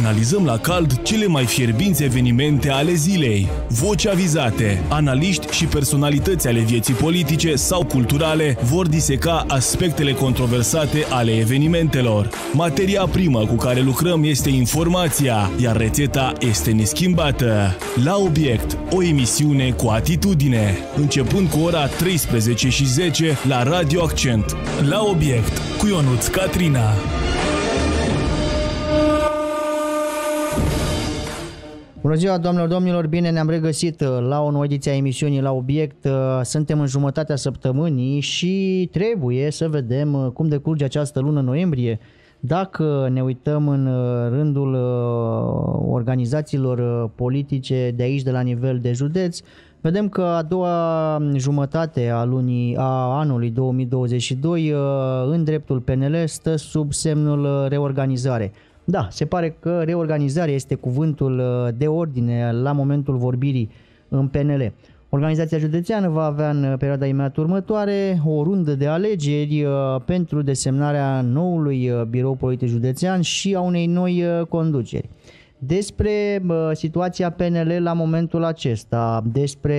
Analizăm la cald cele mai fierbinți evenimente ale zilei. Voci avizate, analiști și personalități ale vieții politice sau culturale vor diseca aspectele controversate ale evenimentelor. Materia primă cu care lucrăm este informația, iar rețeta este neschimbată. La obiect, o emisiune cu atitudine, începând cu ora 13:10 la Radio Accent. La obiect, cu Ionuț Catrina. Bună ziua, doamnelor, domnilor, bine ne-am regăsit la o nouă ediție a emisiunii La Obiect. Suntem în jumătatea săptămânii și trebuie să vedem cum decurge această lună noiembrie. Dacă ne uităm în rândul organizațiilor politice de aici, de la nivel de județ, vedem că a doua jumătate a anului 2022 în dreptul PNL stă sub semnul reorganizare. Da, se pare că reorganizarea este cuvântul de ordine la momentul vorbirii în PNL. Organizația județeană va avea în perioada imediat următoare o rundă de alegeri pentru desemnarea noului birou politic județean și a unei noi conduceri. Despre situația PNL la momentul acesta, despre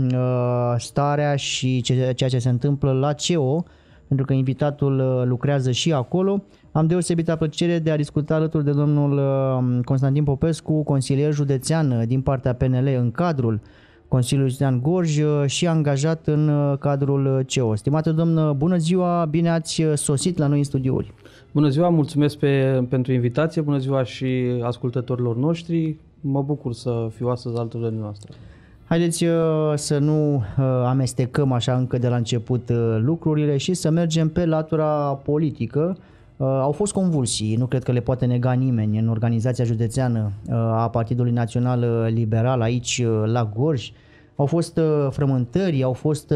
starea și ceea ce se întâmplă la CEO, pentru că invitatul lucrează și acolo, am deosebită plăcere de a discuta alături de domnul Constantin Popescu, consilier județean din partea PNL în cadrul Consiliului Județean Gorj și angajat în cadrul CEO. Stimate domn, bună ziua, bine ați sosit la noi în studiouri. Bună ziua, mulțumesc pentru invitație, bună ziua și ascultătorilor noștri, mă bucur să fiu astăzi alături de noastră. Haideți să nu amestecăm așa încă de la început lucrurile și să mergem pe latura politică. Au fost convulsii, nu cred că le poate nega nimeni, în organizația județeană a Partidului Național Liberal aici la Gorj. Au fost frământări, au fost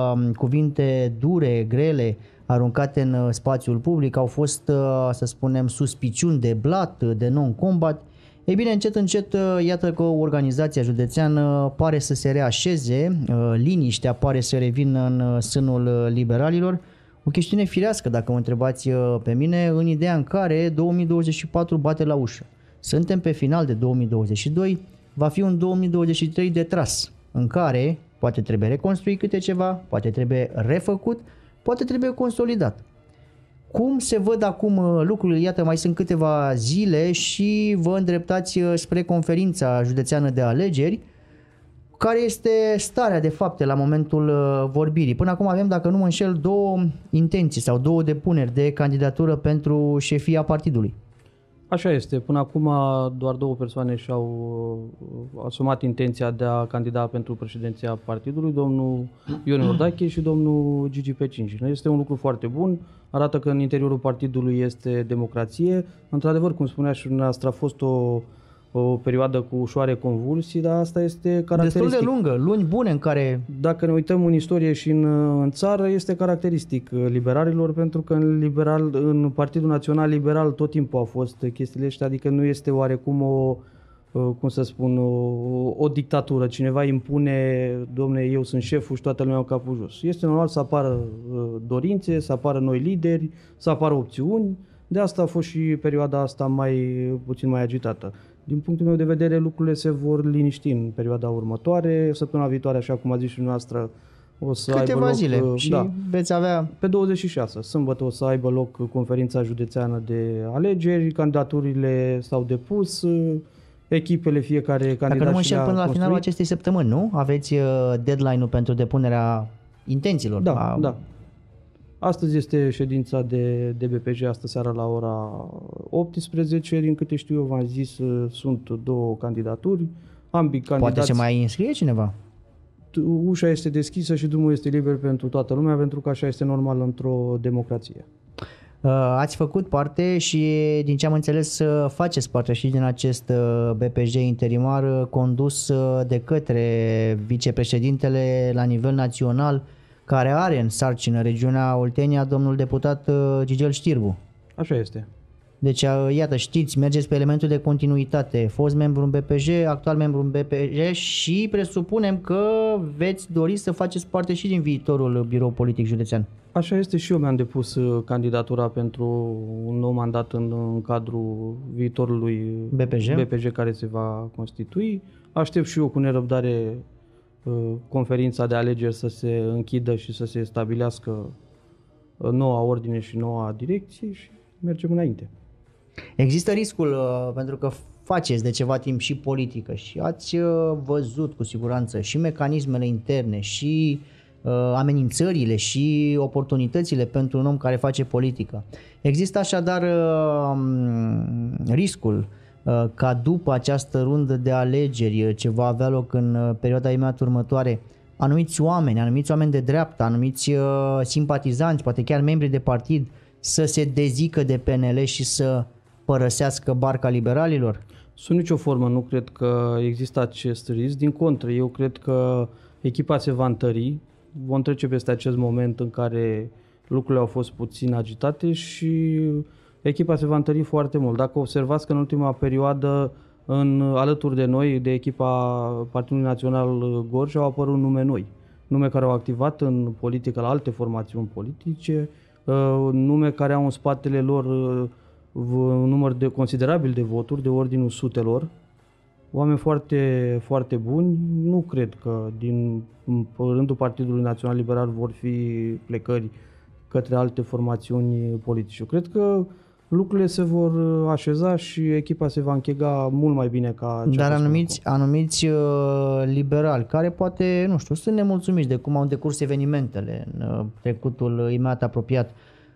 cuvinte dure, grele, aruncate în spațiul public, au fost, să spunem, suspiciuni de blat, de non-combat. Ei bine, încet, încet, iată că organizația județeană pare să se reașeze, liniștea pare să revină în sânul liberalilor. O chestiune firească, dacă mă întrebați pe mine, în ideea în care 2024 bate la ușă. Suntem pe final de 2022, va fi un 2023 de tras, în care poate trebuie reconstruit câte ceva, poate trebuie refăcut, poate trebuie consolidat. Cum se văd acum lucrurile? Iată, mai sunt câteva zile și vă îndreptați spre conferința județeană de alegeri. Care este starea de fapte la momentul vorbirii? Până acum avem, dacă nu mă înșel, două intenții sau două depuneri de candidatură pentru șefia partidului. Așa este. Până acum doar două persoane și-au asumat intenția de a candida pentru președinția partidului, domnul Ion Iordache și domnul Gigi Pecinci. Este un lucru foarte bun, arată că în interiorul partidului este democrație. Într-adevăr, cum spunea și dumneavoastră, a fost o perioadă cu ușoare convulsii, dar asta este caracteristic. Destul de lungă, luni bune în care... Dacă ne uităm în istorie și în țară, este caracteristic liberalilor, pentru că în Partidul Național Liberal tot timpul au fost chestiile astea, adică nu este oarecum o dictatură. Cineva impune, domne, eu sunt șeful și toată lumea în capul jos. Este normal să apară dorințe, să apară noi lideri, să apară opțiuni. De asta a fost și perioada asta puțin mai agitată. Din punctul meu de vedere, lucrurile se vor liniști în perioada următoare. Săptămâna viitoare, așa cum a zis și dumneavoastră, o să câteva aibă zile loc, și veți avea... Pe 26, sâmbătă, o să aibă loc conferința județeană de alegeri, candidaturile s-au depus, echipele fiecare candidat. Dacă nu mă înșel, până la finalul acestei săptămâni, nu? Aveți deadline-ul pentru depunerea intențiilor. Da. Astăzi este ședința de BPJ, astă seara la ora 18. Din câte știu eu, v-am zis, sunt două candidaturi. Ambii candidați... Poate se mai înscrie cineva? Ușa este deschisă și drumul este liber pentru toată lumea, pentru că așa este normal într-o democrație. Ați făcut parte și, din ce am înțeles, faceți parte și din acest BPJ interimar condus de către vicepreședintele la nivel național, care are în sarcină regiunea Oltenia, domnul deputat Gigel Știrbu. Așa este. Deci, iată, știți, mergeți pe elementul de continuitate, fost membru în BPJ, actual membru în BPJ și presupunem că veți dori să faceți parte și din viitorul birou politic județean. Așa este, și eu mi-am depus candidatura pentru un nou mandat în cadrul viitorului BPJ care se va constitui. Aștept și eu cu nerăbdare conferința de alegeri să se închidă și să se stabilească noua ordine și noua direcție și mergem înainte. Există riscul, pentru că faceți de ceva timp și politică și ați văzut cu siguranță și mecanismele interne și amenințările și oportunitățile pentru un om care face politică. Există așadar riscul ca după această rundă de alegeri ce va avea loc în perioada imediat următoare, anumiți oameni de dreapta, anumiți simpatizanți, poate chiar membri de partid, să se dezică de PNL și să părăsească barca liberalilor? Sub nicio formă nu cred că există acest risc. Din contră, eu cred că echipa se va întări. Vom trece peste acest moment în care lucrurile au fost puțin agitate și echipa se va întări foarte mult. Dacă observați că în ultima perioadă, alături de noi, de echipa Partidului Național Gorj, au apărut nume noi. Nume care au activat în politică la alte formațiuni politice, nume care au în spatele lor un număr considerabil de voturi, de ordinul sutelor, oameni foarte, foarte buni. Nu cred că din rândul Partidului Național Liberal vor fi plecări către alte formațiuni politice. Eu cred că lucrurile se vor așeza și echipa se va închega mult mai bine ca cea. Dar anumiți liberali care poate, nu știu, sunt nemulțumiți de cum au decurs evenimentele în trecutul imediat apropiat,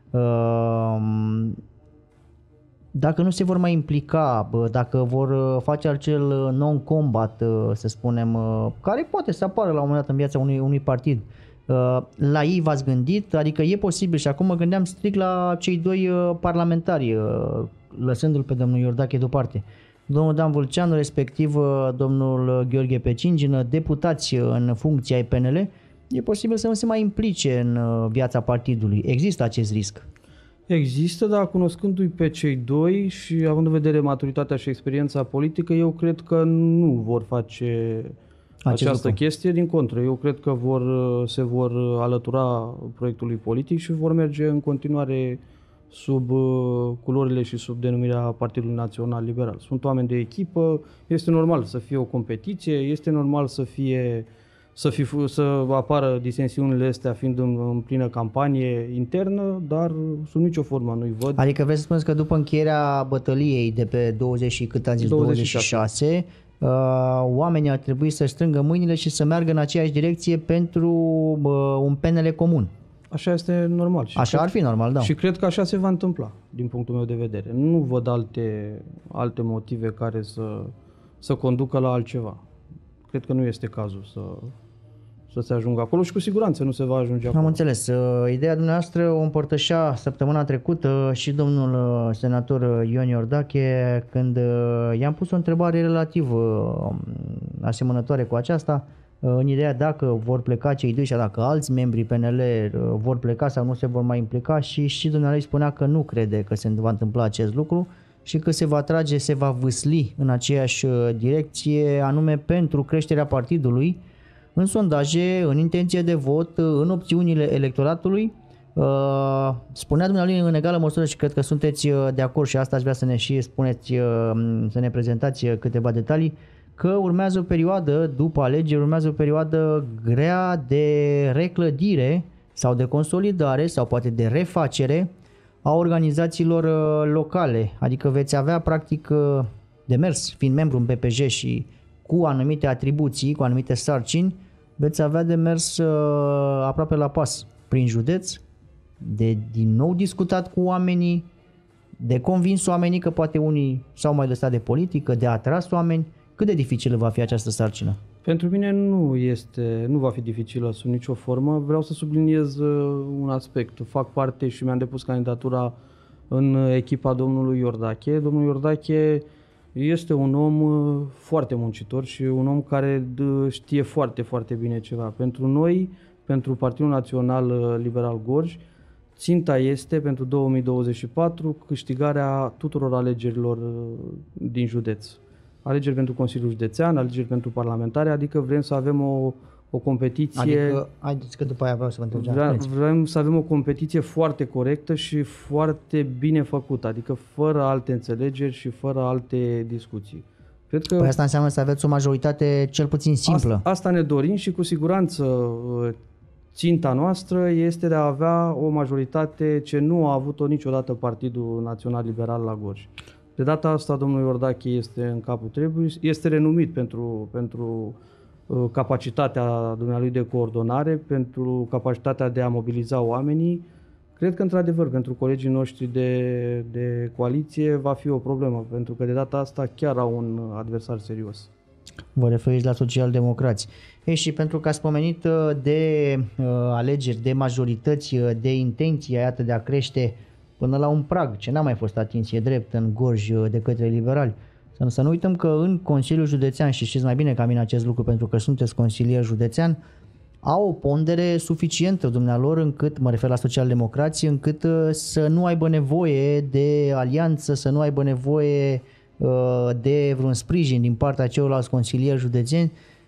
dacă nu se vor mai implica, dacă vor face acel non-combat, să spunem, care poate să apară la un moment dat în viața unui partid, la ei v-ați gândit? Adică e posibil, și acum mă gândeam strict la cei doi parlamentari, lăsându-l pe domnul Iordache deoparte. Domnul Dan Vâlceanu, respectiv domnul Gheorghe Pecingină, deputați în funcție ai PNL, e posibil să nu se mai implice în viața partidului. Există acest risc? Există, dar cunoscându-i pe cei doi și având în vedere maturitatea și experiența politică, eu cred că nu vor face această chestie. Din contră, eu cred că se vor alătura proiectului politic și vor merge în continuare sub culorile și sub denumirea Partidului Național Liberal. Sunt oameni de echipă, este normal să fie o competiție, este normal să apară disensiunile astea fiind în plină campanie internă, dar sub nicio formă nu-i văd. Adică vreți să spuneți că după încheierea bătăliei de pe 26, oamenii ar trebui să strângă mâinile și să meargă în aceeași direcție pentru un PNL comun. Așa este normal. Și așa ar fi normal, da. Și cred că așa se va întâmpla, din punctul meu de vedere. Nu văd alte motive care să conducă la altceva. Cred că nu este cazul să se ajungă acolo și cu siguranță nu se va ajunge acolo. Am înțeles. Ideea dumneavoastră o împărtășea săptămâna trecută și domnul senator Ion Iordache când i-am pus o întrebare relativ asemănătoare cu aceasta, în ideea dacă vor pleca cei doi și dacă alți membri PNL vor pleca sau nu se vor mai implica și dumneavoastră spunea că nu crede că se va întâmpla acest lucru și că se va vâsli în aceeași direcție, anume pentru creșterea partidului în sondaje, în intenție de vot, în opțiunile electoratului. Spunea dumneavoastră în egală măsură și cred că sunteți de acord și asta aș vrea să ne și spuneți, să ne prezentați câteva detalii, că urmează o perioadă, după alegeri, urmează o perioadă grea de reclădire sau de consolidare sau poate de refacere a organizațiilor locale. Adică veți avea practic de mers, fiind membru în BPJ și cu anumite atribuții, cu anumite sarcini, veți avea de mers aproape la pas prin județ, de din nou discutat cu oamenii, de convins oamenii că poate unii s-au mai lăsat de politică, de atras oameni. Cât de dificilă va fi această sarcină? Pentru mine nu va fi dificilă sub nicio formă. Vreau să subliniez un aspect. Fac parte și mi-am depus candidatura în echipa domnului Iordache. Domnul Iordache este un om foarte muncitor și un om care știe foarte, foarte bine ceva. Pentru noi, pentru Partidul Național Liberal Gorj, ținta este pentru 2024 câștigarea tuturor alegerilor din județ. Alegeri pentru Consiliul Județean, alegeri pentru parlamentare, adică vrem să avem o competiție... Adică, haideți că după aia vreau să vă întreb. Vrem să avem o competiție foarte corectă și foarte bine făcută, adică fără alte înțelegeri și fără alte discuții. Cred că păi asta înseamnă să aveți o majoritate cel puțin simplă. Asta ne dorim și cu siguranță ținta noastră este de a avea o majoritate ce nu a avut-o niciodată Partidul Național Liberal la Gorj. De data asta domnul Iordache este în capul trebui, este renumit pentru capacitatea dumnealui de coordonare, pentru capacitatea de a mobiliza oamenii. Cred că, într-adevăr, pentru colegii noștri de coaliție va fi o problemă, pentru că de data asta chiar au un adversar serios. Vă referiți la socialdemocrați. Ei, și pentru că ați pomenit de alegeri, de majorități, de intenția, iată, de a crește până la un prag, ce n-a mai fost atins, e drept, în Gorj de către liberali. Să nu uităm că în Consiliul Județean, și știți mai bine ca mine acest lucru pentru că sunteți consilier județean, au o pondere suficientă dumnealor încât, mă refer la socialdemocrații, încât să nu aibă nevoie de alianță, să nu aibă nevoie de vreun sprijin din partea celorlalți consilieri județeni.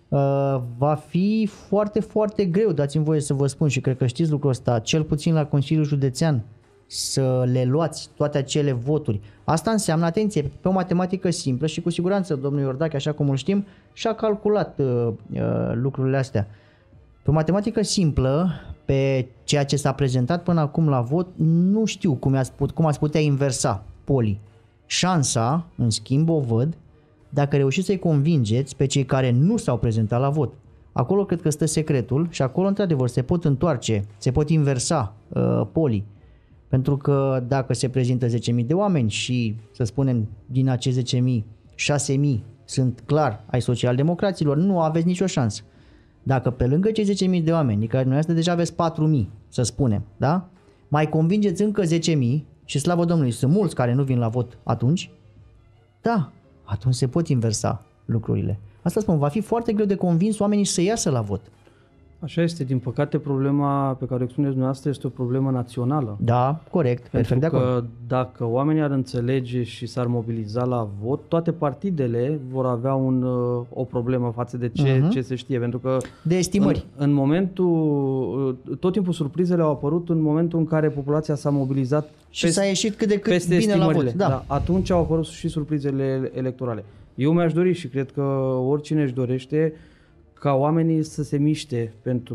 Va fi foarte, foarte greu, dați-mi voie să vă spun și cred că știți lucrul ăsta, cel puțin la Consiliul Județean, să le luați toate acele voturi. Asta înseamnă, atenție, pe o matematică simplă și cu siguranță domnul Iordache, așa cum îl știm, și-a calculat lucrurile astea. Pe o matematică simplă, pe ceea ce s-a prezentat până acum la vot, nu știu cum ați putea inversa polii. Șansa, în schimb, o văd dacă reușiți să-i convingeți pe cei care nu s-au prezentat la vot. Acolo cred că stă secretul și acolo, într-adevăr, se pot întoarce, se pot inversa polii. Pentru că dacă se prezintă 10.000 de oameni și, să spunem, din acești 10.000, 6.000 sunt clar ai socialdemocraților, nu aveți nicio șansă. Dacă pe lângă cei 10.000 de oameni, din care dumneavoastră deja aveți 4.000, să spunem, da? Mai convingeți încă 10.000 și slavă Domnului, sunt mulți care nu vin la vot atunci, da, atunci se pot inversa lucrurile. Asta spun, va fi foarte greu de convins oamenii să iasă la vot. Așa este, din păcate problema pe care o expuneți dumneavoastră este o problemă națională. Da, corect, perfect de acord. Pentru că dacă oamenii ar înțelege și s-ar mobiliza la vot, toate partidele vor avea o problemă față de ce se știe. Pentru că de estimări. În momentul, tot timpul surprizele au apărut în momentul în care populația s-a mobilizat și s-a ieșit cât de cât bine la vot. Da. Atunci au apărut și surprizele electorale. Eu mi-aș dori și cred că oricine își dorește ca oamenii să se miște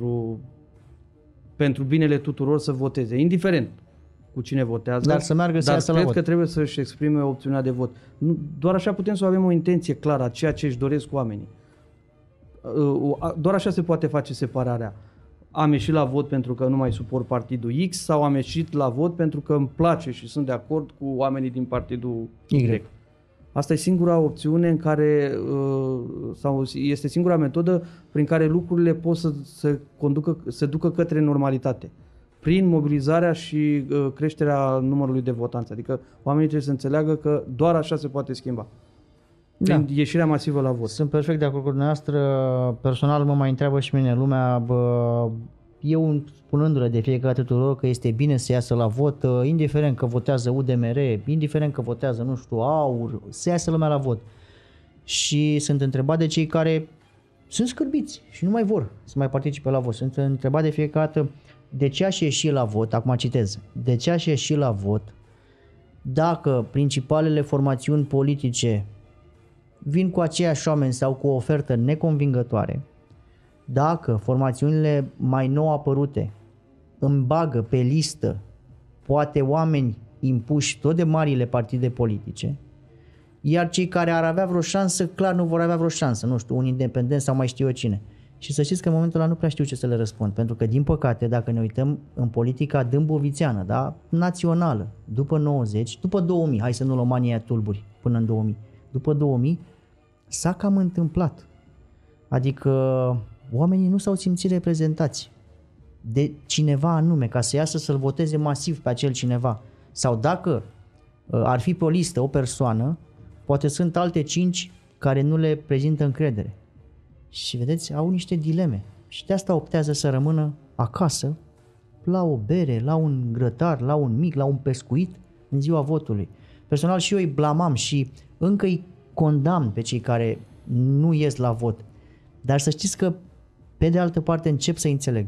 pentru binele tuturor să voteze, indiferent cu cine votează. Dar să meargă să iasă la vot. Cred că trebuie să-și exprime opțiunea de vot. Doar așa putem să avem o intenție clară a ceea ce își doresc oamenii. Doar așa se poate face separarea. Am ieșit la vot pentru că nu mai suport partidul X sau am ieșit la vot pentru că îmi place și sunt de acord cu oamenii din partidul Y. Asta e singura opțiune în care, sau este singura metodă prin care lucrurile pot să ducă către normalitate. Prin mobilizarea și creșterea numărului de votanți. Adică oamenii trebuie să înțeleagă că doar așa se poate schimba. Prin ieșirea masivă la vot. Sunt perfect de acord cu dumneavoastră. Personal mă mai întreabă și mine lumea, eu spunându-le de fiecare tuturor că este bine să iasă la vot, indiferent că votează UDMR, indiferent că votează, nu știu, AUR, să iasă lumea la vot. Și sunt întrebat de cei care sunt scârbiți și nu mai vor să mai participe la vot. Sunt întrebat de fiecare dată de ce aș ieși la vot, acum citez, de ce aș ieși la vot dacă principalele formațiuni politice vin cu aceiași oameni sau cu o ofertă neconvingătoare, dacă formațiunile mai nou apărute îmi bagă pe listă poate oameni impuși tot de marile partide politice, iar cei care ar avea vreo șansă, clar nu vor avea vreo șansă, nu știu, un independent sau mai știu eu cine. Și să știți că în momentul ăla nu prea știu ce să le răspund, pentru că din păcate, dacă ne uităm în politica dâmbovițeană, da, națională, după 90, după 2000, hai să nu luăm anii tulburi până în 2000, după 2000 s-a cam întâmplat. Adică oamenii nu s-au simțit reprezentați de cineva anume, ca să iasă să-l voteze masiv pe acel cineva. Sau dacă ar fi pe o listă o persoană, poate sunt alte 5 care nu le prezintă încredere. Și vedeți, au niște dileme. Și de asta optează să rămână acasă la o bere, la un grătar, la un mic, la un pescuit în ziua votului. Personal și eu îi blamam și încă îi condamn pe cei care nu ies la vot. Dar să știți că pe de altă parte încep să înțeleg.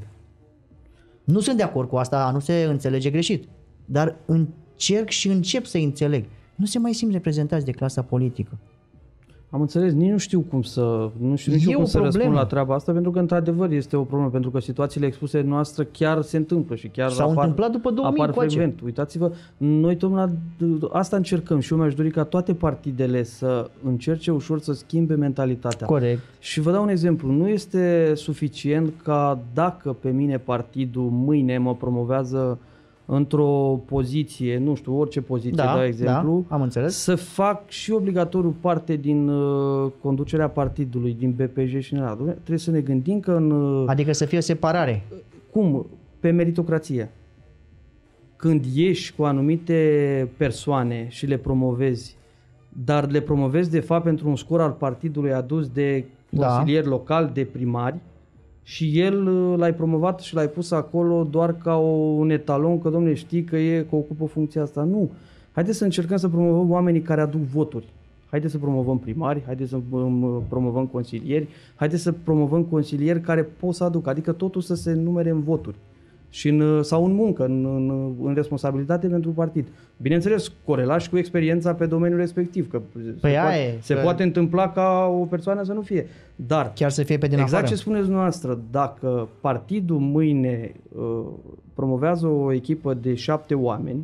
Nu sunt de acord cu asta, nu se înțelege greșit, dar încerc și încep să înțeleg. Nu se mai simt reprezentați de clasa politică. Am înțeles, nici nu știu cum să răspund la treaba asta, pentru că într-adevăr este o problemă, pentru că situațiile expuse noastre chiar se întâmplă și chiar s-au întâmplat după 2000 apar frecvent. Uitați-vă, noi tocmai asta încercăm și eu mi-aș dori ca toate partidele să încerce ușor să schimbe mentalitatea. Corect. Și vă dau un exemplu, nu este suficient ca dacă pe mine partidul mâine mă promovează într-o poziție, nu știu, orice poziție, de exemplu, am înțeles, să fac și obligatoriu parte din conducerea partidului, din BPJ și în trebuie să ne gândim că adică să fie o separare. Cum? Pe meritocrație. Când ieși cu anumite persoane și le promovezi, dar le promovezi de fapt pentru un scor al partidului adus de consilieri locali, de primari, și el l-ai promovat și l-ai pus acolo doar ca un etalon, că domne știi că ocupă funcția asta. Nu. Haideți să încercăm să promovăm oamenii care aduc voturi. Haideți să promovăm primari, haideți să promovăm consilieri, haideți să promovăm consilieri care pot să aducă, adică totul să se numere în voturi sau în muncă, în responsabilitate pentru partid. Bineînțeles, corelat și cu experiența pe domeniul respectiv, că se poate întâmpla ca o persoană să nu fie. Dar chiar să fie pe din exact afară. Ce spuneți dumneavoastră, dacă partidul mâine promovează o echipă de 7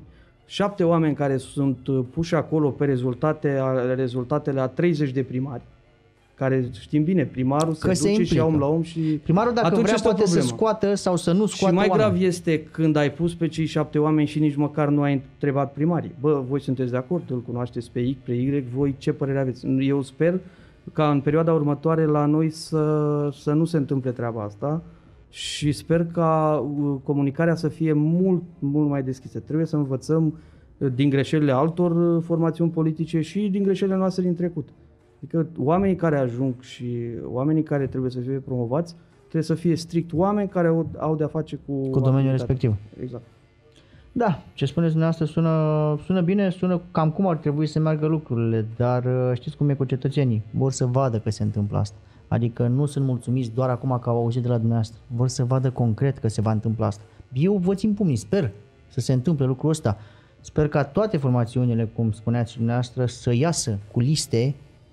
oameni care sunt puși acolo pe rezultatele a 30 de primari, care știm bine, primarul se duce și ia om la om și primarul dacă vrea poate să scoată sau să nu scoată. Și mai grav este când ai pus pe cei 7 oameni și nici măcar nu ai întrebat primarii. Bă, voi sunteți de acord? Îl cunoașteți pe X, pe Y, voi ce părere aveți? Eu sper ca în perioada următoare la noi să nu se întâmple treaba asta și sper ca comunicarea să fie mult, mult mai deschisă. Trebuie să învățăm din greșelile altor formațiuni politice și din greșelile noastre din trecut. Adică oamenii care ajung și oamenii care trebuie să fie promovați trebuie să fie strict oameni care au de-a face cu domeniul respectiv. Exact. Da, ce spuneți dumneavoastră sună bine, sună cam cum ar trebui să meargă lucrurile, dar știți cum e cu cetățenii, vor să vadă că se întâmplă asta. Adică nu sunt mulțumiți doar acum că au auzit de la dumneavoastră, vor să vadă concret că se va întâmpla asta. Eu vă țin pumnii, sper să se întâmple lucrul ăsta. Sper ca toate formațiunile, cum spuneați dumneavoastră, să iasă cu liste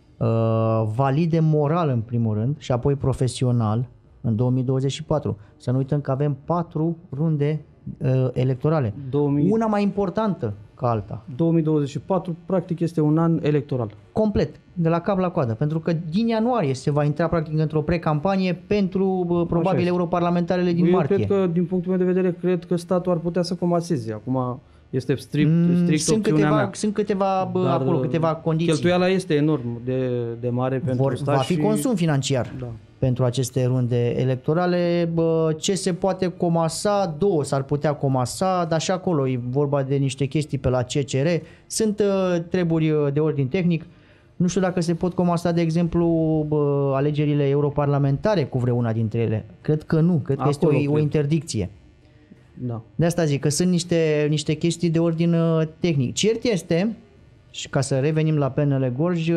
valide moral în primul rând și apoi profesional în 2024. Să nu uităm că avem 4 runde electorale. Una mai importantă ca alta. 2024 practic este un an electoral. Complet, de la cap la coadă, pentru că din ianuarie se va intra practic într-o precampanie pentru probabil europarlamentarele din martie. Eu cred că, din punctul meu de vedere, cred că statul ar putea să comaseze. Acum este strict opțiunea mea. Sunt câteva acolo, câteva condiții. Cheltuiala este enorm de mare pentru stat. Va fi consum financiar pentru aceste runde electorale. Ce se poate comasa? 2 s-ar putea comasa, dar și acolo e vorba de niște chestii pe la CCR. Sunt treburi de ordin tehnic. Nu știu dacă se pot comasa, de exemplu, alegerile europarlamentare cu vreuna dintre ele. Cred că nu. Cred că este o interdicție. Da. De asta zic că sunt niște chestii de ordin tehnic. Cert este, și ca să revenim la PNL Gorj,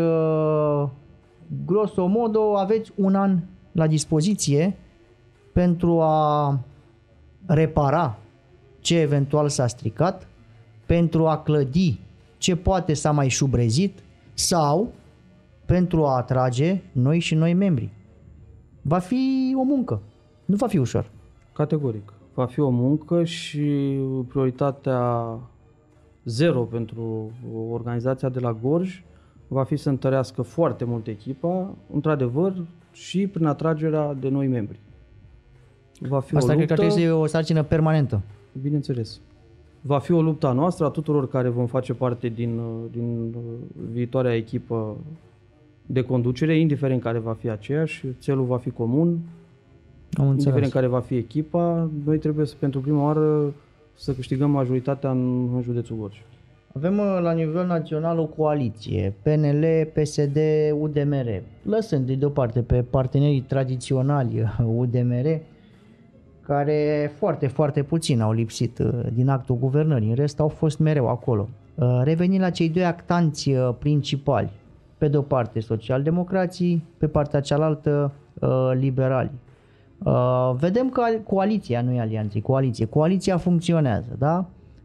grosomodo aveți un an la dispoziție pentru a repara ce eventual s-a stricat, pentru a clădi ce poate s-a mai șubrezit sau pentru a atrage noi și noi membri. Va fi o muncă. Nu va fi ușor. Categoric. Va fi o muncă și prioritatea 0 pentru organizația de la Gorj va fi să întărească foarte mult echipa, într-adevăr, și prin atragerea de noi membri. Va fi asta o luptă, cred că trebuie să fie o sarcină permanentă. Bineînțeles. Va fi o luptă a noastră, a tuturor care vom face parte din viitoarea echipă de conducere, indiferent care va fi aceeași, țelul va fi comun, indiferent care va fi echipa, noi trebuie pentru prima oară să câștigăm majoritatea în județul Gorj. Avem la nivel național o coaliție, PNL, PSD, UDMR. Lăsând deoparte pe partenerii tradiționali UDMR, care foarte, foarte puțin au lipsit din actul guvernării, în rest au fost mereu acolo. Revenind la cei doi actanți principali, pe de o parte socialdemocrații, pe partea cealaltă liberali. Vedem că coaliția, nu e alianță, coaliția funcționează, da?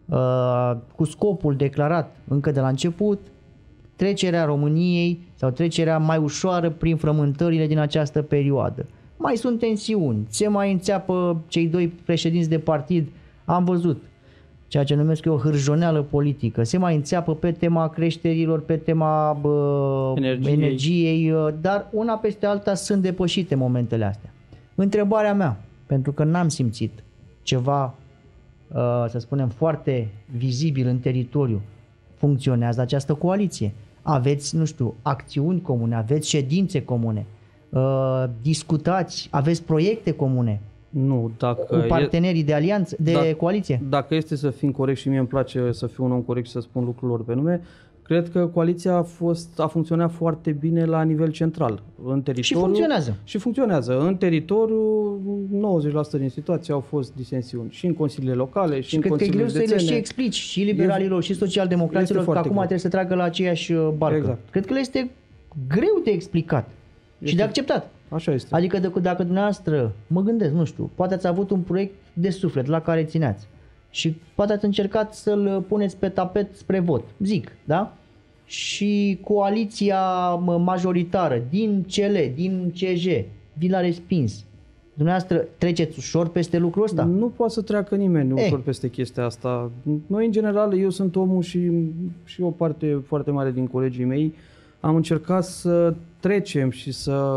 Cu scopul declarat încă de la început, trecerea României sau trecerea mai ușoară prin frământările din această perioadă. Mai sunt tensiuni, se mai înțeapă cei doi președinți de partid, am văzut ceea ce numesc eu o hârjoneală politică, se mai înțeapă pe tema creșterilor, pe tema energiei, dar una peste alta sunt depășite momentele astea. Întrebarea mea, pentru că n-am simțit ceva, să spunem, foarte vizibil în teritoriu, funcționează această coaliție? Aveți, nu știu, acțiuni comune, aveți ședințe comune, discutați, aveți proiecte comune? Nu, dacă cu partenerii de alianță, de coaliție? Dacă este să fim corect, și mie îmi place să fiu un om corect și să spun lucrurilor pe nume, cred că coaliția a funcționat foarte bine la nivel central, în teritoriu. Și funcționează. Și funcționează. În teritoriu, 90% din situații au fost disensiuni. Și în consiliile locale, și în consiliile județene. Cred că e greu să le și explici și liberalilor, și socialdemocraților, că acum trebuie să tragă la aceeași barcă. Exact. Cred că le este greu de explicat și de acceptat. Așa este. Adică dacă dumneavoastră, mă gândesc, nu știu, poate ați avut un proiect de suflet la care țineați și poate ați încercat să-l puneți pe tapet spre vot, zic, da? Și coaliția majoritară din CL, din CJ, vi l-a respins. Dumneavoastră treceți ușor peste lucrul ăsta? Nu poate să treacă nimeni ușor peste chestia asta. Noi, în general, eu sunt omul și o parte foarte mare din colegii mei, am încercat să trecem și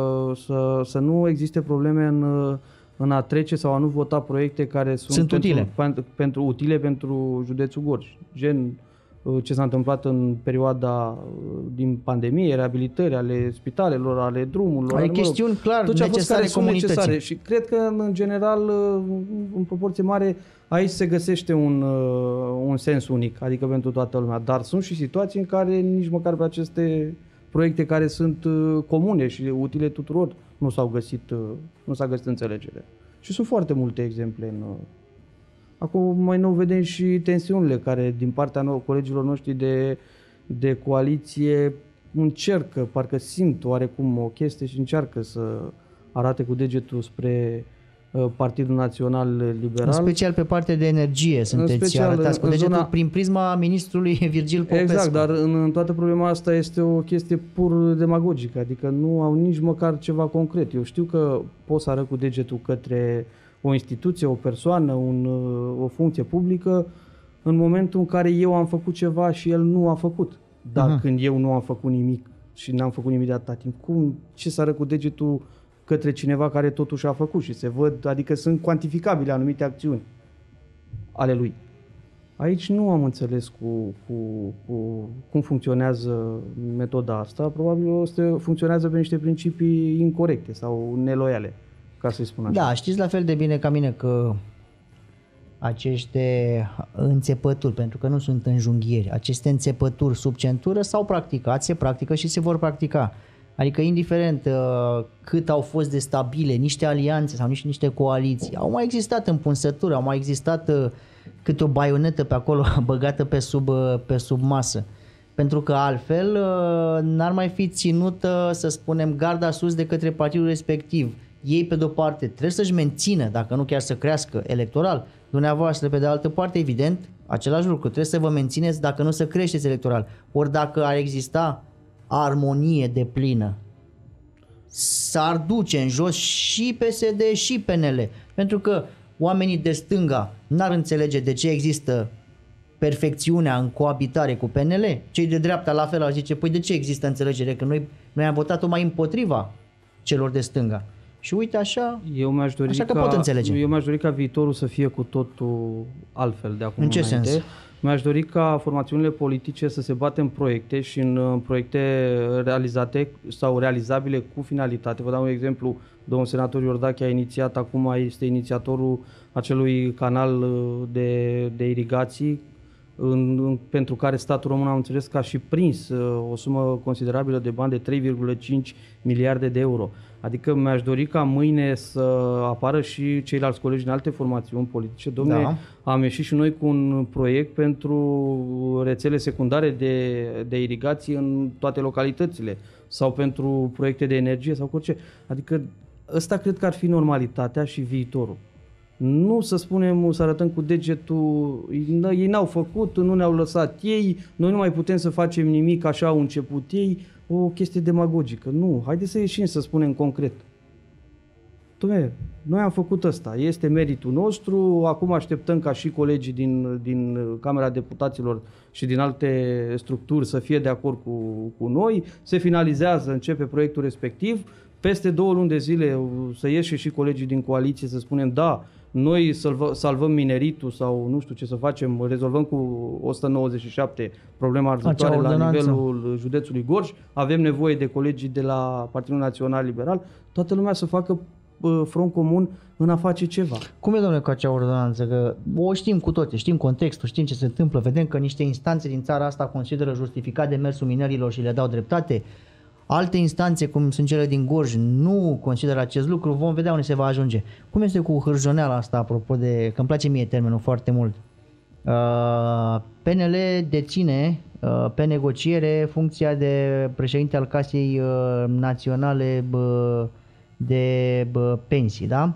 să nu existe probleme în a trece sau a nu vota proiecte care sunt utile pentru județul Gorj. Gen ce s-a întâmplat în perioada din pandemie, reabilitări ale spitalelor, ale drumurilor. Ale chestiuni clar necesare comunității. Și cred că în general, în proporție mare, aici se găsește un sens unic, adică pentru toată lumea. Dar sunt și situații în care nici măcar pe aceste proiecte care sunt comune și utile tuturor nu s-a găsit înțelegere. Și sunt foarte multe exemple. Acum mai nou vedem și tensiunile care din partea colegilor noștri de coaliție încercă, parcă simt oarecum o chestie și încearcă să arate cu degetul spre Partidul Național Liberal. În special pe partea de energie sunteți arătați cu degetul prin prisma ministrului Virgil Popescu. Exact, dar în toată problema asta este o chestie pur demagogică, adică nu au nici măcar ceva concret. Eu știu că pot să arăt cu degetul către o instituție, o persoană, o funcție publică, în momentul în care eu am făcut ceva și el nu a făcut. Dar când eu nu am făcut nimic și n-am făcut nimic de atâta timp, ce să arăt cu degetul către cineva care totuși a făcut și se văd, adică sunt cuantificabile anumite acțiuni ale lui. Aici nu am înțeles cum funcționează metoda asta. Probabil funcționează pe niște principii incorrecte sau neloiale, ca să-i spun așa. Da, știți la fel de bine ca mine că aceste înțepături, pentru că nu sunt înjunghieri, aceste înțepături sub centură s-au practicat, se practică și se vor practica. Adică indiferent cât au fost de stabile niște alianțe sau niște coaliții, au mai existat împunsături, au mai existat câte o baionetă pe acolo băgată pe sub masă. Pentru că altfel n-ar mai fi ținută, să spunem, garda sus de către partidul respectiv. Ei, pe de-o parte, trebuie să-și mențină, dacă nu chiar să crească electoral. Dumneavoastră, pe de altă parte, evident, același lucru. Trebuie să vă mențineți, dacă nu să creșteți electoral. Ori dacă ar exista armonie deplină, s-ar duce în jos și PSD și PNL. Pentru că oamenii de stânga n-ar înțelege de ce există perfecțiunea în coabitare cu PNL. Cei de dreapta la fel ar zice, păi de ce există înțelegere? Că noi am votat-o mai împotriva celor de stânga. Și uite așa, așa că pot înțelege. Eu mi-aș dori ca viitorul să fie cu totul altfel de acum înainte. În ce sens? Mi-aș dori ca formațiunile politice să se bată în proiecte și în proiecte realizate sau realizabile cu finalitate. Vă dau un exemplu, domnul senator Iordache a inițiat, acum este inițiatorul acelui canal de irigații pentru care statul român, am înțeles că a și prins o sumă considerabilă de bani de 3,5 miliarde de euro. Adică mi-aș dori ca mâine să apară și ceilalți colegi din alte formațiuni politice. Dom'le, am ieșit și noi cu un proiect pentru rețele secundare de irigații în toate localitățile sau pentru proiecte de energie sau orice. Adică ăsta cred că ar fi normalitatea și viitorul. Nu să spunem, să arătăm cu degetul, ei n-au făcut, nu ne-au lăsat ei, noi nu mai putem să facem nimic, așa au început ei, o chestie demagogică. Nu, haideți să ieșim să spunem concret. Noi am făcut ăsta, este meritul nostru, acum așteptăm ca și colegii din Camera Deputaților și din alte structuri să fie de acord cu noi, se finalizează, începe proiectul respectiv, peste 2 luni de zile să ieși și colegii din coaliție să spunem da, noi salvăm mineritul sau nu știu ce să facem, rezolvăm cu 197 problema arzătoare la nivelul județului Gorj, avem nevoie de colegii de la Partidul Național Liberal, toată lumea să facă front comun în a face ceva. Cum e, domnule, cu acea ordonanță? Că o știm cu toate, știm contextul, știm ce se întâmplă, vedem că niște instanțe din țara asta consideră justificat demersul minerilor și le dau dreptate. Alte instanțe, cum sunt cele din Gorj, nu consideră acest lucru, vom vedea unde se va ajunge. Cum este cu hârjoneala asta, apropo de, că îmi place mie termenul foarte mult. PNL deține pe negociere funcția de președinte al Casei Naționale de Pensii, da?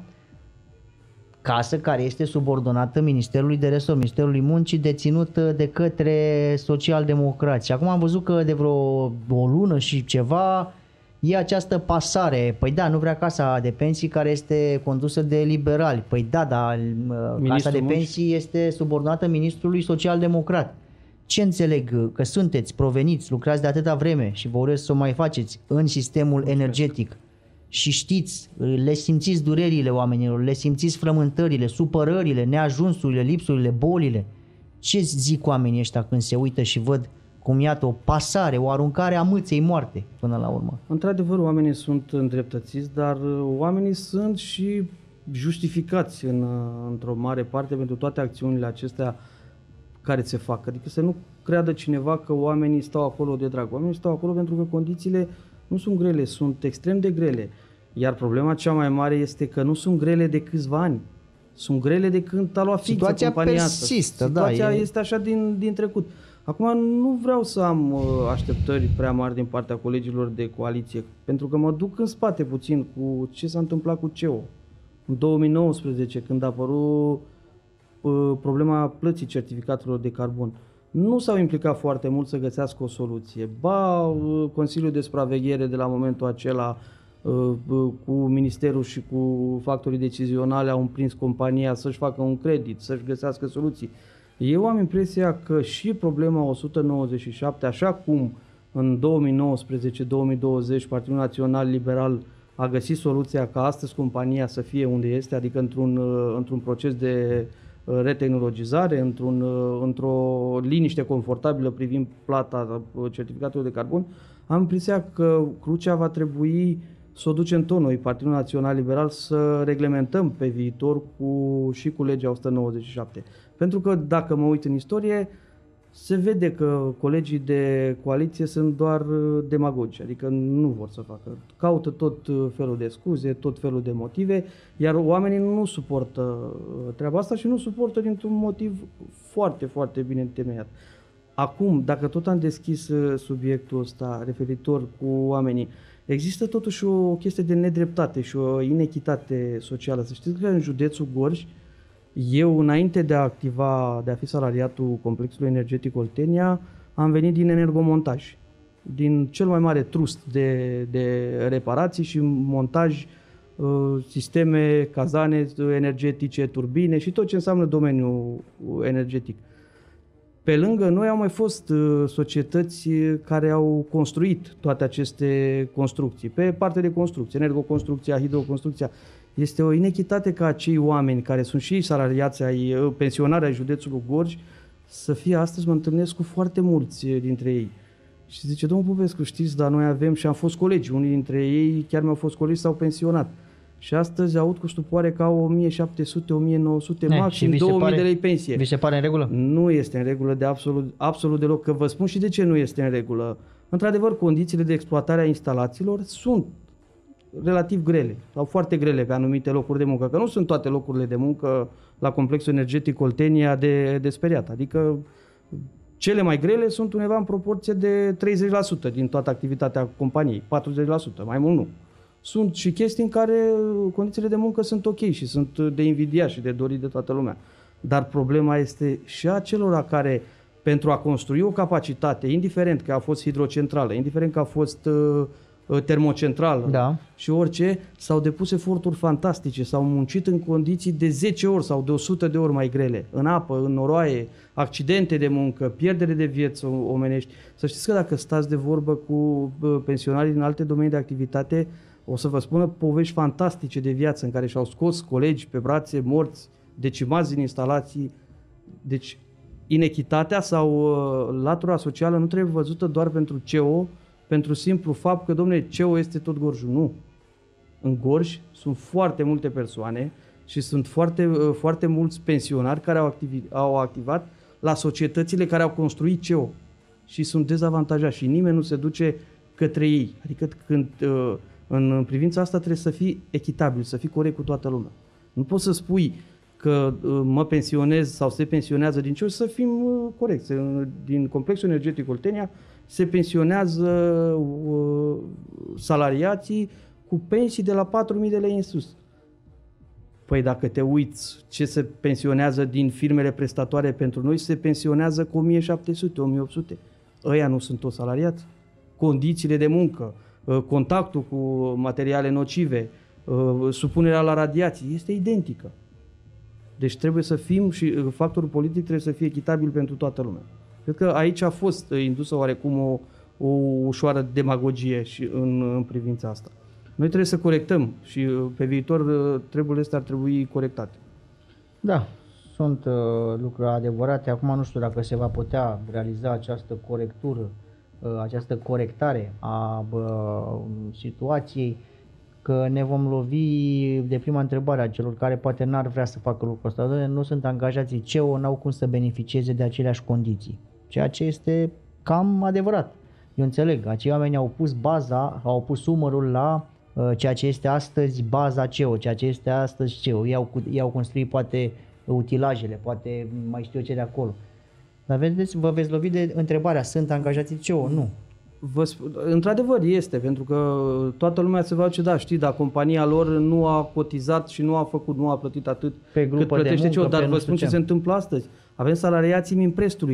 Casă care este subordonată Ministerului de Resort, Ministerului Muncii, deținută de către socialdemocrați. Acum am văzut că de vreo o lună și ceva e această pasare. Păi da, nu vrea Casa de Pensii care este condusă de liberali. Păi da, dar Casa de Pensii este subordonată Ministrului Social-Democrat. Ce înțeleg? Că sunteți, proveniți, lucrați de atâta vreme și vă urez să o mai faceți în sistemul energetic. Și știți, le simțiți durerile oamenilor, le simțiți frământările, supărările, neajunsurile, lipsurile, bolile. Ce zic oamenii ăștia când se uită și văd cum iată o pasare, o aruncare a mâței moarte până la urmă? Într-adevăr, oamenii sunt îndreptățiți, dar oamenii sunt și justificați într-o mare parte pentru toate acțiunile acestea care se fac. Adică să nu creadă cineva că oamenii stau acolo de drag. Oamenii stau acolo pentru că condițiile nu sunt grele, sunt extrem de grele. Iar problema cea mai mare este că nu sunt grele de câțiva ani. Sunt grele de când a luat fiță compania asta. Persistă, situația este așa din trecut. Acum nu vreau să am așteptări prea mari din partea colegilor de coaliție, pentru că mă duc în spate puțin cu ce s-a întâmplat cu CEO. În 2019, când a apărut problema plății certificatelor de carbon, nu s-au implicat foarte mult să găsească o soluție. Ba, Consiliul de Supraveghere de la momentul acela cu Ministerul și cu factorii decizionale au împrins compania să-și facă un credit, să-și găsească soluții. Eu am impresia că și problema 197, așa cum în 2019-2020 Partidul Național Liberal a găsit soluția ca astăzi compania să fie unde este, adică într-un proces de retehnologizare, într-o liniște confortabilă privind plata certificatelor de carbon, am impresia că crucea va trebui să o ducem tot noi, Partidul Național Liberal, să reglementăm pe viitor și cu legea 197. Pentru că dacă mă uit în istorie, se vede că colegii de coaliție sunt doar demagogi, adică nu vor să facă. Caută tot felul de scuze, tot felul de motive, iar oamenii nu suportă treaba asta și nu suportă dintr-un motiv foarte, foarte bine întemeiat. Acum, dacă tot am deschis subiectul ăsta referitor cu oamenii, există totuși o chestie de nedreptate și o inechitate socială. Să știți că în județul Gorj, eu, înainte de a fi salariatul complexului energetic Oltenia, am venit din energomontaj, din cel mai mare trust de reparații și montaj, sisteme, cazane energetice, turbine și tot ce înseamnă domeniul energetic. Pe lângă noi au mai fost societăți care au construit toate aceste construcții. Pe partea de construcție, energoconstrucția, hidroconstrucția, este o inechitate ca acei oameni care sunt și salariați pensionari ai județului Gorj să fie astăzi, mă întâlnesc cu foarte mulți dintre ei. Și zice, domnul Popescu, știți, dar noi avem și am fost colegi, unii dintre ei chiar mi-au fost colegi, s-au pensionat. Și astăzi aud cu stupoare că au 1700, 1900, maxim 2000 de lei pensie. Vi se pare în regulă? Nu este în regulă de absolut deloc, că vă spun și de ce nu este în regulă. Într-adevăr, condițiile de exploatare a instalațiilor sunt relativ grele sau foarte grele pe anumite locuri de muncă, că nu sunt toate locurile de muncă la complexul energetic Oltenia de speriat. Adică cele mai grele sunt undeva în proporție de 30% din toată activitatea companiei, 40%, mai mult nu. Sunt și chestii în care condițiile de muncă sunt ok și sunt de invidiat și de dorit de toată lumea. Dar problema este și a celor care, pentru a construi o capacitate, indiferent că a fost hidrocentrală, indiferent că a fost termocentrală, da, și orice, s-au depus eforturi fantastice, s-au muncit în condiții de 10 ori sau de 100 de ori mai grele, în apă, în noroaie, accidente de muncă, pierdere de vieți omenești. Să știți că dacă stați de vorbă cu pensionarii din alte domenii de activitate, o să vă spună povești fantastice de viață în care și-au scos colegi pe brațe morți, decimați din instalații. Deci inechitatea sau latura socială nu trebuie văzută doar pentru CEO, pentru simplu fapt că, domnule, CEO este tot Gorjul. Nu. În Gorj sunt foarte multe persoane și sunt foarte mulți pensionari care au activat la societățile care au construit CEO și sunt dezavantajați și nimeni nu se duce către ei. Adică când în privința asta trebuie să fii echitabil, să fii corect cu toată lumea. Nu poți să spui că mă pensionez sau se pensionează din CEO, să fim corecți. Din complexul energetic Oltenia se pensionează salariații cu pensii de la 4.000 de lei în sus. Păi dacă te uiți ce se pensionează din firmele prestatoare pentru noi, se pensionează cu 1.700, 1.800. Ăia nu sunt toți salariați. Condițiile de muncă, contactul cu materiale nocive, supunerea la radiații este identică. Deci trebuie să fim și factorul politic trebuie să fie echitabil pentru toată lumea. Cred că aici a fost indusă oarecum o ușoară demagogie și în privința asta. Noi trebuie să corectăm și pe viitor treburile astea ar trebui corectate. Da, sunt lucruri adevărate. Acum nu știu dacă se va putea realiza această corectură, această corectare a situației, că ne vom lovi de prima întrebare a celor care poate n-ar vrea să facă lucrul ăsta. Nu sunt angajații CEO, n-au cum să beneficieze de aceleași condiții. Ceea ce este cam adevărat. Eu înțeleg, acei oameni au pus baza, au pus umărul la ceea ce este astăzi baza CEO, ceea ce este astăzi CEO. Ei au construit poate utilajele, poate mai știu eu ce de acolo. Dar vedeți, vă veți lovi de întrebarea, sunt angajații CEO? Nu. Într-adevăr este, pentru că toată lumea se va duce, da, știi, dar compania lor nu a cotizat și nu a plătit atât cât plătește CEO, dar vă spun ce se întâmplă astăzi. Avem salariații Minprestului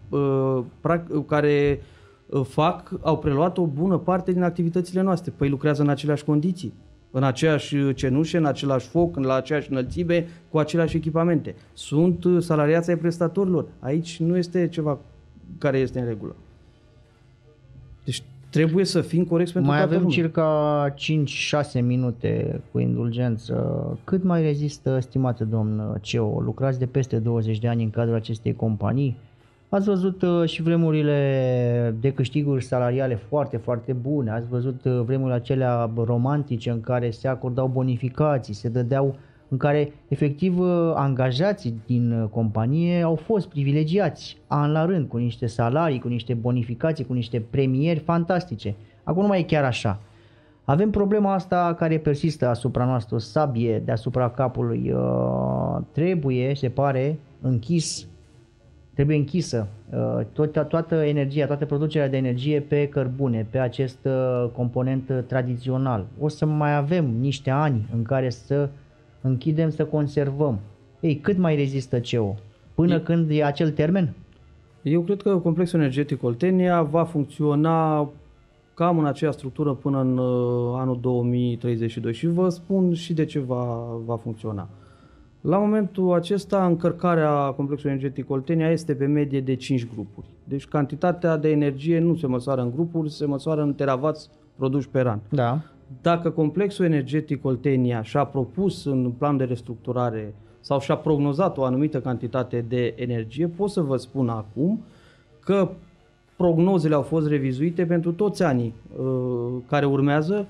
care au preluat o bună parte din activitățile noastre. Păi lucrează în aceleași condiții, în aceeași cenușe, în același foc, la aceeași înălțime, cu aceleași echipamente. Sunt salariații ai prestatorilor. Aici nu este ceva care este în regulă. Deci trebuie să fim corecți pentru toată lumea. Mai avem circa 5-6 minute cu indulgență. Cât mai rezistă, stimate domn CEO? Lucrați de peste 20 de ani în cadrul acestei companii. Ați văzut și vremurile de câștiguri salariale foarte, foarte bune. Ați văzut vremurile acelea romantice în care se acordau bonificații, se dădeau, în care efectiv angajații din companie au fost privilegiați an la rând cu niște salarii, cu niște bonificații, cu niște premieri fantastice. Acum nu mai e chiar așa. Avem problema asta care persistă asupra noastră, o sabie deasupra capului. Trebuie, se pare, trebuie închisă toată energia, toată producerea de energie pe cărbune, pe acest component tradițional. O să mai avem niște ani în care să închidem, să conservăm. Ei, cât mai rezistă CEO? Până când e acel termen? Eu cred că complexul energetic Oltenia va funcționa cam în aceeași structură până în anul 2032 și vă spun și de ce va funcționa. La momentul acesta, încărcarea complexului energetic Oltenia este pe medie de 5 grupuri. Deci cantitatea de energie nu se măsoară în grupuri, se măsoară în teravați produși pe an. Da. Dacă complexul energetic Oltenia și-a propus în plan de restructurare sau și-a prognozat o anumită cantitate de energie, pot să vă spun acum că prognozele au fost revizuite pentru toți anii care urmează.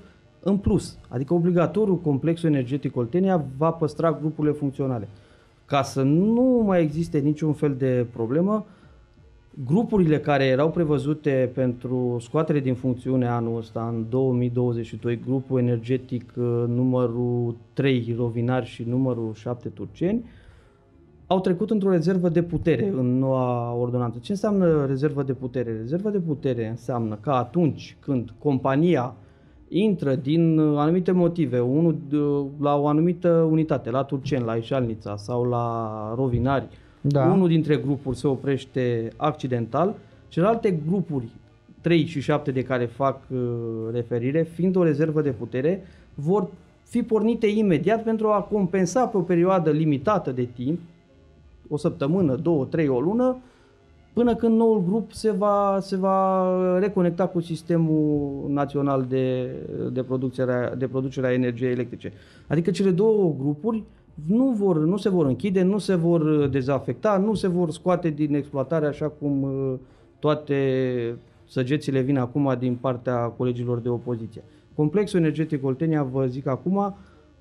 În plus, adică obligatoriu, complexul energetic Oltenia va păstra grupurile funcționale. Ca să nu mai existe niciun fel de problemă, grupurile care erau prevăzute pentru scoatere din funcțiune anul ăsta, în 2022, grupul energetic numărul 3 Rovinari și numărul 7 Turceni, au trecut într-o rezervă de putere în noua ordonanță. Ce înseamnă rezervă de putere? Rezervă de putere înseamnă că atunci când compania intră din anumite motive, la o anumită unitate, la Turceni, la Ișalnița sau la Rovinari, unul dintre grupuri se oprește accidental, celelalte grupuri, 3 și 7 de care fac referire, fiind o rezervă de putere, vor fi pornite imediat pentru a compensa pe o perioadă limitată de timp, o săptămână, 2, 3, o lună, până când noul grup se va reconecta cu sistemul național de producere a energiei electrice. Adică cele două grupuri nu se vor închide, nu se vor dezafecta, nu se vor scoate din exploatare așa cum toate săgețile vin acum din partea colegilor de opoziție. Complexul energetic Oltenia, vă zic acum,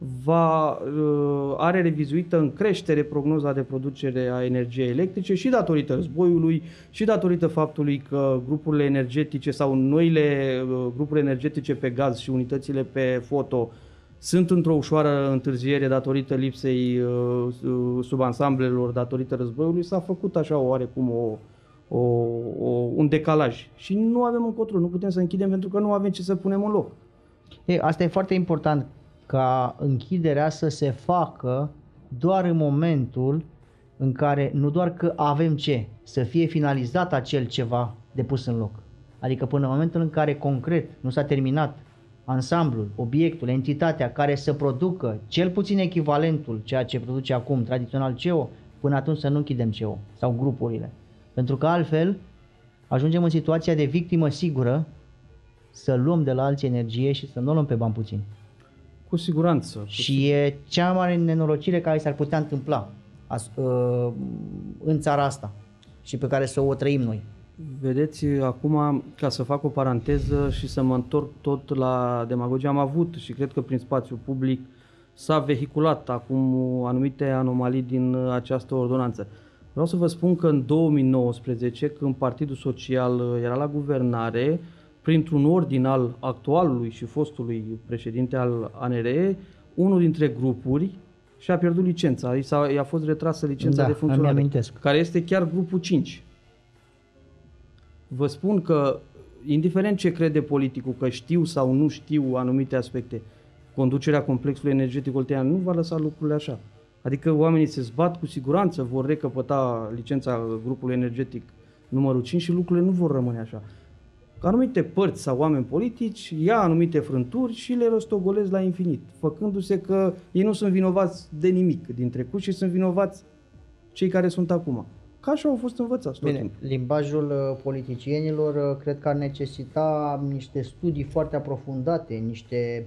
are revizuită în creștere prognoza de producere a energiei electrice și datorită războiului și datorită faptului că grupurile energetice sau noile grupuri energetice pe gaz și unitățile pe foto sunt într-o ușoară întârziere datorită lipsei subansamblelor, datorită războiului, s-a făcut așa oarecum un decalaj. Și nu avem încotro, nu putem să închidem pentru că nu avem ce să punem în loc. Asta e foarte important, ca închiderea să se facă doar în momentul în care nu doar că avem să fie finalizat acel ceva depus în loc. Adică până în momentul în care concret nu s-a terminat ansamblul, obiectul, entitatea care să producă cel puțin echivalentul ceea ce produce acum tradițional CO, până atunci să nu închidem CO sau grupurile. Pentru că altfel ajungem în situația de victimă sigură să luăm de la alții energie și să nu o luăm pe bani puțini. Cu siguranță. Și e cea mai mare nenorocire care s-ar putea întâmpla în țara asta și pe care să o trăim noi. Vedeți, acum, ca să fac o paranteză și să mă întorc tot la demagogie, am avut și cred că prin spațiul public s-a vehiculat acum anumite anomalii din această ordonanță. Vreau să vă spun că în 2019, când Partidul Social era la guvernare, printr-un ordin al actualului și fostului președinte al ANRE, unul dintre grupuri și-a pierdut licența, i-a fost retrasă licența de funcționare, care este chiar grupul 5. Vă spun că, indiferent ce crede politicul, că știu sau nu știu anumite aspecte, conducerea complexului energetic Oltenia nu va lăsa lucrurile așa. Adică oamenii se zbat, cu siguranță vor recăpăta licența grupului energetic numărul 5 și lucrurile nu vor rămâne așa. Anumite părți sau oameni politici ia anumite frânturi și le rostogolesc la infinit, făcându-se că ei nu sunt vinovați de nimic din trecut și sunt vinovați cei care sunt acum. Ca așa au fost învățați tot timpul. Limbajul politicienilor cred că ar necesita niște studii foarte aprofundate, niște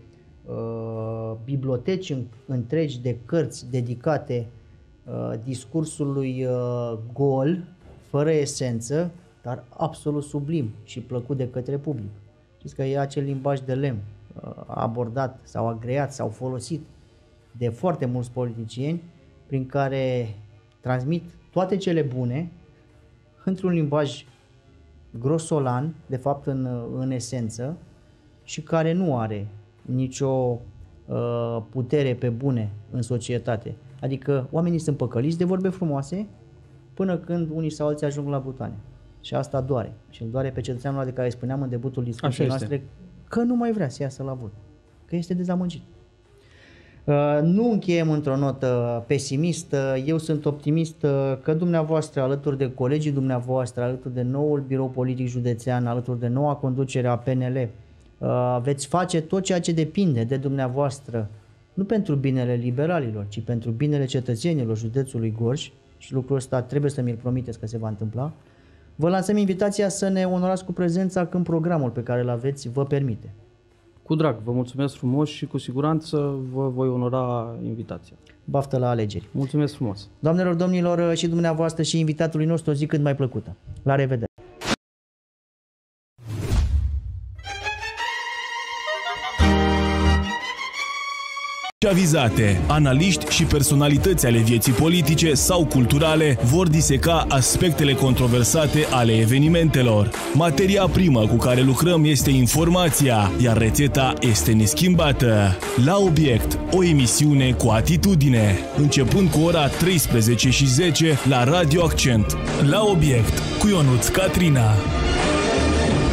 biblioteci întregi de cărți dedicate discursului gol, fără esență, dar absolut sublim și plăcut de către public. Știți că e acel limbaj de lemn abordat sau agreat sau folosit de foarte mulți politicieni, prin care transmit toate cele bune într-un limbaj grosolan, de fapt în esență, și care nu are nicio putere pe bune în societate. Adică oamenii sunt păcăliți de vorbe frumoase până când unii sau alții ajung la butoane. Și asta doare. Și îl doare pe cetățeanul de care spuneam în debutul discuției noastre că nu mai vrea să iasă la vot. Că este dezamăgit. Nu încheiem într-o notă pesimistă. Eu sunt optimist că dumneavoastră, alături de colegii dumneavoastră, alături de noul birou politic județean, alături de noua conducere a PNL, veți face tot ceea ce depinde de dumneavoastră, nu pentru binele liberalilor, ci pentru binele cetățenilor județului Gorj, și lucrul ăsta trebuie să mi-l promiteți că se va întâmpla. Vă lansăm invitația să ne onorați cu prezența când programul pe care îl aveți vă permite. Cu drag, vă mulțumesc frumos și cu siguranță vă voi onora invitația. Baftă la alegeri. Mulțumesc frumos. Doamnelor, domnilor, și dumneavoastră și invitatului nostru o zi cât mai plăcută. La revedere! avizate. Analiști și personalități ale vieții politice sau culturale vor diseca aspectele controversate ale evenimentelor. Materia primă cu care lucrăm este informația, iar rețeta este neschimbată. La Obiect, o emisiune cu atitudine, începând cu ora 13:10 la Radio Accent. La Obiect, cu Ionuț Catrina.